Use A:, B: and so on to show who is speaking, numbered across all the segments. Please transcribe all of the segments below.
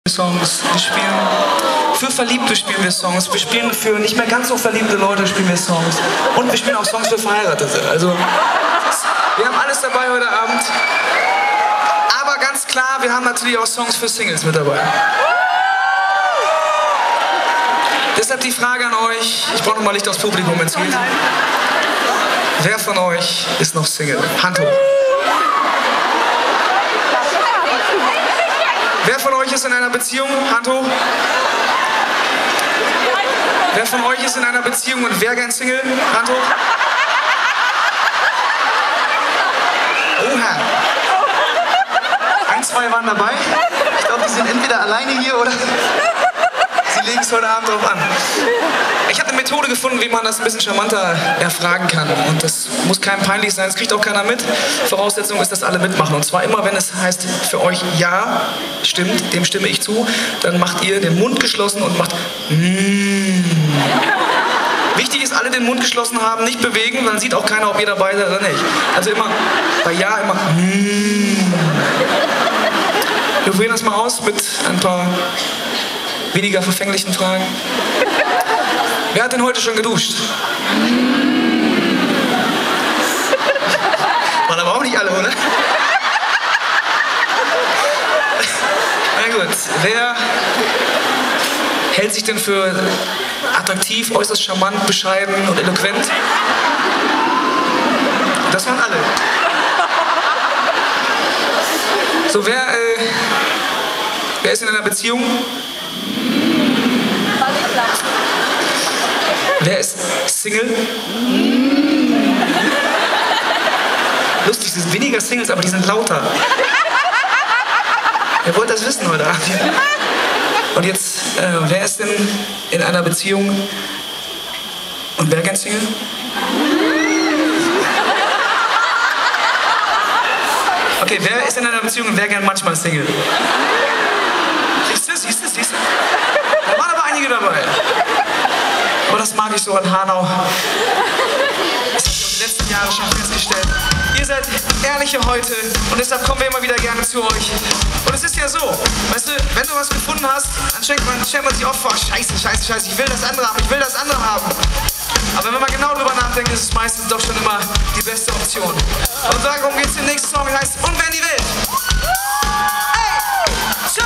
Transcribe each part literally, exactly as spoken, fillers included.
A: Songs, wir spielen für Verliebte spielen wir Songs, wir spielen für nicht mehr ganz so verliebte Leute spielen wir Songs und wir spielen auch Songs für Verheiratete. Also wir haben alles dabei heute Abend, aber ganz klar, wir haben natürlich auch Songs für Singles mit dabei. Deshalb die Frage an euch, ich brauche nochmal Licht aufs Publikum, wenn es geht. Wer von euch ist noch Single? Hand hoch. Wer von euch ist in einer Beziehung? Hand hoch. Wer von euch ist in einer Beziehung und wäre gern Single? Hand hoch. Oha. Ein, zwei waren dabei. Ich glaube, die sind entweder alleine hier oder sie legen es heute Abend drauf an. Ich habe eine Methode gefunden, wie man das ein bisschen charmanter erfragen kann. Und das muss keinem peinlich sein, das kriegt auch keiner mit. Voraussetzung ist, dass alle mitmachen. Und zwar immer, wenn es heißt für euch ja, stimmt, dem stimme ich zu, dann macht ihr den Mund geschlossen und macht mm. Wichtig ist, alle den Mund geschlossen haben, nicht bewegen, dann sieht auch keiner, ob ihr dabei seid oder nicht. Also immer bei ja immer mm. Wir probieren das mal aus mit ein paar weniger verfänglichen Fragen. Wer hat denn heute schon geduscht? Waren aber auch nicht alle, oder? Na gut, wer hält sich denn für attraktiv, äußerst charmant, bescheiden und eloquent? Das waren alle. So, wer, äh, wer ist in einer Beziehung? Wer ist Single? Lustig, es sind weniger Singles, aber die sind lauter. Ihr wollt das wissen heute Abend. Und jetzt, äh, wer ist denn in einer Beziehung und wer gern Single? Okay, wer ist in einer Beziehung und wer gern manchmal Single? Siehst du, siehst du, siehst du? Da waren aber einige dabei. Aber das mag ich so an Hanau. Das habe ich auch die letzten Jahre schon festgestellt. Ihr seid ehrliche Leute und deshalb kommen wir immer wieder gerne zu euch. Und es ist ja so, weißt du, wenn du was gefunden hast, dann stellt man, stellt man sich oft vor, scheiße, scheiße, scheiße, ich will das andere haben, ich will das andere haben. Aber wenn man genau drüber nachdenkt, ist es meistens doch schon immer die beste Option. Und darum geht es im nächsten Song, der heißt Und wenn die Welt. Hey! Schön!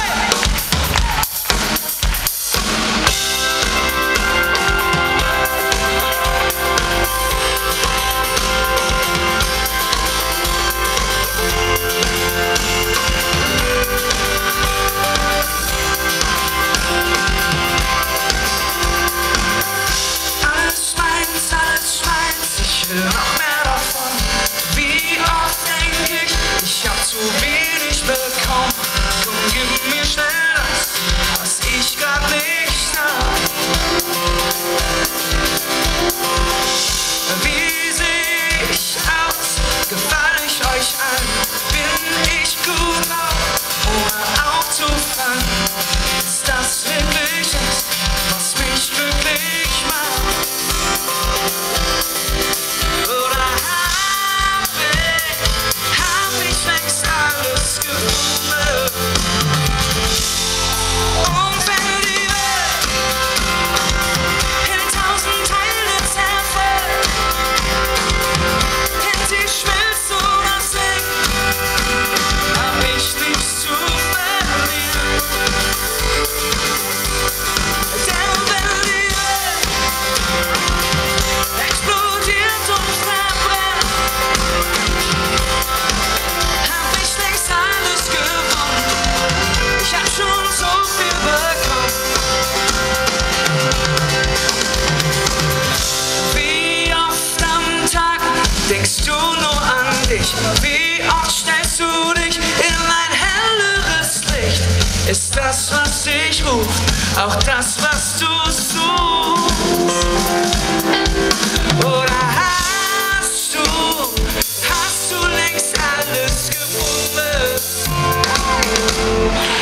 B: Noch mehr davon. Wie oft denke ich, ich hab zu wenig bekommen. Komm, gib mir schnell das, was ich grad nicht hab. Wie seh ich aus? Gefall ich euch an? Bin ich gut drauf, ohne aufzufallen? Ist das wirklich das, was mich glücklich macht? Denkst du nur an dich? Wie oft stellst du dich in ein helleres Licht? Ist das, was dich ruft, auch das, was du suchst? Oder hast du, hast du längst alles gefunden?